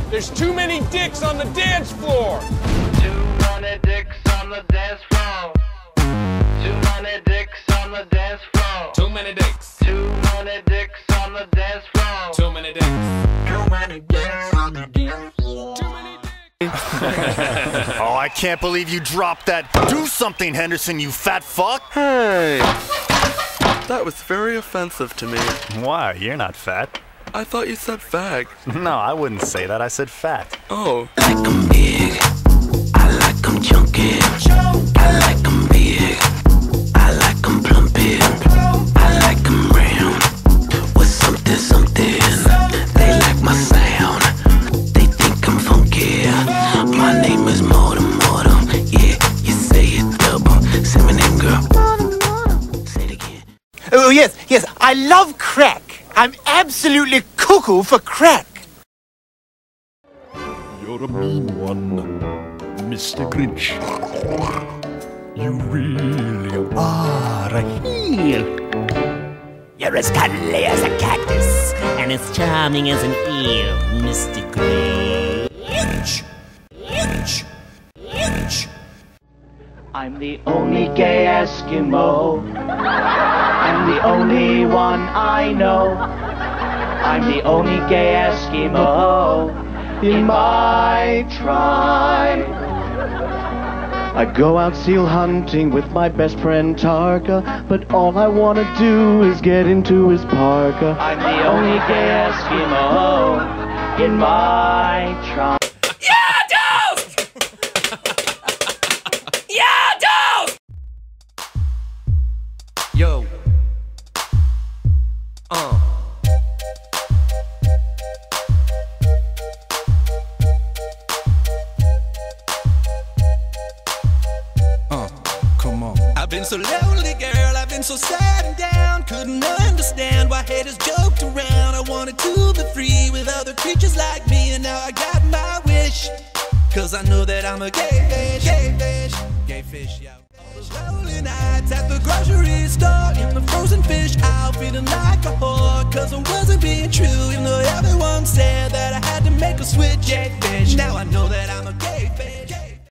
There's too many dicks on the dance floor. Too many dicks on the dance floor. Too many dicks on the dance floor. Too many dicks. Too many dicks on the dance floor. Too many dicks. Too many dicks on the dance floor. Too many dicks. Oh, I can't believe you dropped that. Do something, Henderson, you fat fuck. Hey, that was very offensive to me. Why? You're not fat. I thought you said fag. No, I wouldn't say that. I said fat. Oh. I like 'em big, I like 'em chunky, I like 'em big, I like 'em plumpy, I like 'em round, with something, something, they like my sound, they think I'm funky, my name is Mortem, Mortem, yeah, you say it double, say my name girl, say it again. Oh, yes, I love crack. I'm absolutely cuckoo for crack. You're a mean one, Mr. Grinch. You really are a heel. You're as cuddly as a cactus and as charming as an eel, Mr. Grinch. I'm the only gay Eskimo. I'm the only one I know. I'm the only gay Eskimo in my tribe. I go out seal hunting with my best friend Tarka, but all I want to do is get into his parka. I'm the only gay Eskimo in my tribe. Yo. Come on. I've been so lonely, girl, I've been so sad and down. Couldn't understand why haters joked around. I wanted to be free with other creatures like me, and now I got my wish. Cause I know that I'm a gay fish, gay fish, yeah. All those lonely nights at the grocery store, in the frozen fish aisle, feeling like a whore. Cause I wasn't being true, even though everyone said that I had to make a switch, gay fish. Now I know that I'm a